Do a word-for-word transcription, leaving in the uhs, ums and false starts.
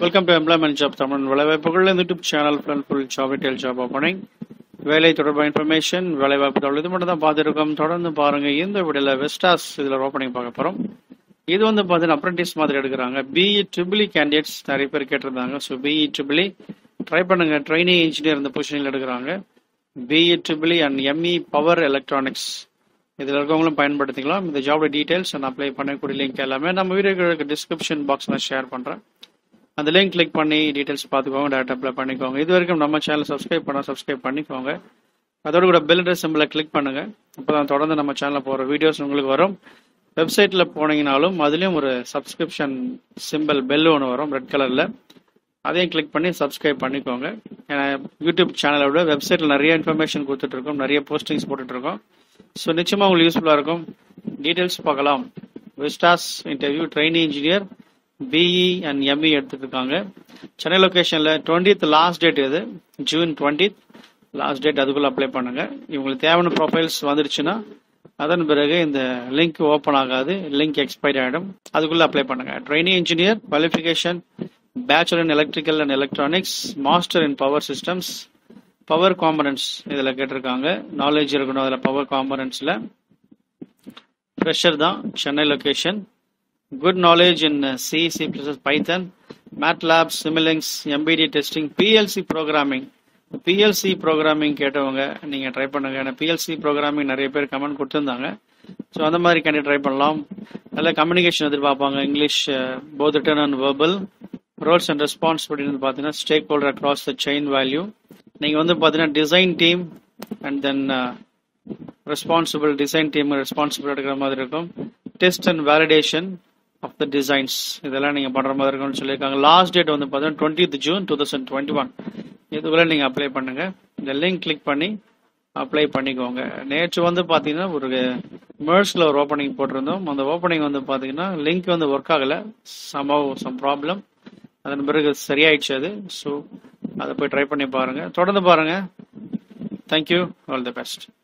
Welcome to employment job Tamil வேலைவாய்ப்புகள் YouTube channel full job detail job opening வேலை தொடர்பான information வேலைவாய்ப்பு தகவல் இது மட்டும் தான் பார்த்துருக்கோம். தொடர்ந்து பாருங்க. இந்த வீடியோவில் வெஸ்டாஸ் இதில் ஓப்பனிங் பார்க்க போகிறோம். இது வந்து பார்த்தீங்கன்னா அப்ரெண்டிஸ் மாதிரி எடுக்கிறாங்க. பிஇ ட்ரிபிள் கேண்டிடேட்ஸ் நிறைய பேர் கேட்டிருந்தாங்க. ஸோ பிஇ ட்ரிபிள் ட்ரை பண்ணுங்க. ட்ரைனி இன்ஜினியர் இந்த பொசிஷனில் எடுக்கிறாங்க. BE triple and ME power electronics இதில் இருக்கவங்களும் பயன்படுத்திக்கலாம். இந்த ஜாபோட டீடைல்ஸ் அண்ட் அப்ளை பண்ணக்கூடிய லிங்க் எல்லாமே நம்ம வீடியோக்கு டிஸ்கிரிப்ஷன் பாக்ஸில் ஷேர் பண்ணுறேன். அந்த லிங்க் கிளிக் பண்ணி டீடைல்ஸ் பார்த்துக்கோங்க, டேரக்ட் அப்ளை பண்ணிக்கோங்க. இது வரைக்கும் நம்ம சேனல் சப்ஸ்கிரைப் பண்ண சப்ஸ்கிரைப் பண்ணிக்கோங்க. அதோட கூட பெல் சிம்பிளை கிளிக் பண்ணுங்க. அப்போ தான் தொடர்ந்து நம்ம சேனலில் போகிற வீடியோஸ் உங்களுக்கு வரும். வெப்சைட்டில் போனீங்கனாலும் அதுலேயும் ஒரு சப்ஸ்கிரிப்ஷன் சிம்பிள் பெல் ஒன்று வரும் ரெட் கலரில், அதையும் கிளிக் பண்ணி சப்ஸ்கிரைப் பண்ணிக்கோங்க. ஏன்னா யூடியூப் சேனலை விட வெப்சைட்டில் நிறைய இன்ஃபர்மேஷன் கொடுத்துட்ருக்கோம், நிறைய போஸ்டிங்ஸ் போட்டுட்ருக்கோம். ஸோ நிச்சயமாக உங்களுக்கு யூஸ்ஃபுல்லாக இருக்கும். டீட்டெயில்ஸ் பார்க்கலாம். Vestas interview trainee engineer BE and ME எடுத்துட்டு இருக்காங்க. சென்னை லொக்கேஷனில் டுவெண்ட்டித் லாஸ்ட் டேட் இது, ஜூன் டுவெண்ட்டித் லாஸ்ட் டேட். அதுக்குள்ளே அப்ளை பண்ணுங்க. இவங்களுக்கு தேவையான ப்ரொஃபைல்ஸ் வந்துருச்சுன்னா அதன் பிறகு இந்த லிங்க் ஓப்பன் ஆகாது, லிங்க் எக்ஸ்பைர் ஆகிடும். அதுக்குள்ளே அப்ளை பண்ணுங்க. Trainee engineer qualification bachelor in electrical and electronics, master in power systems, power components இதில் கேட்டிருக்காங்க. நாலேஜ் இருக்கணும் அதில் பவர் காம்பனன்ட்ஸில். ஃப்ரெஷர் தான். Chennai location. Good knowledge in C, C++, Python, MATLAB, Simulink, M B D testing, P L C programming. P L C programming கேட்டவங்க நீங்கள் try பண்ணுங்க. ஏன்னா P L C programming நிறைய பேர் கமெண்ட் கொடுத்துருந்தாங்க. ஸோ அந்த மாதிரி கேண்டிடேட் ட்ரை பண்ணலாம். நல்ல கம்யூனிகேஷன் எதிர்பார்ப்பாங்க. English both written and verbal. Roles and responsibility வந்து பார்த்தீங்கன்னா stakeholder across the chain value. நீங்கள் வந்து பார்த்தீங்கன்னா design team and then responsible design team responsible எடுக்கிற மாதிரி இருக்கும். Test and validation of the designs இதெல்லாம் நீங்கள் பண்ணுற மாதிரி இருக்கும்னு சொல்லியிருக்காங்க. லாஸ்ட் டேட் வந்து பார்த்தீங்கன்னா twentieth June two thousand twenty one இதுக்குள்ளே நீங்கள் அப்ளை பண்ணுங்கள். இந்த லிங்க் கிளிக் பண்ணி அப்ளை பண்ணிக்கோங்க. நேற்று வந்து பார்த்தீங்கன்னா ஒரு மெர்ஸில் ஒரு ஓப்பனிங் போட்டிருந்தோம். அந்த ஓப்பனிங் வந்து பார்த்தீங்கன்னா லிங்க் வந்து ஒர்க் ஆகலை, சம் சம் ப்ராப்ளம். அதன் பிறகு சரியாயிடுச்சு அது. ஸோ அதை போய் ட்ரை பண்ணி பாருங்கள். தொடர்ந்து பாருங்கள். தேங்க்யூ. All the best.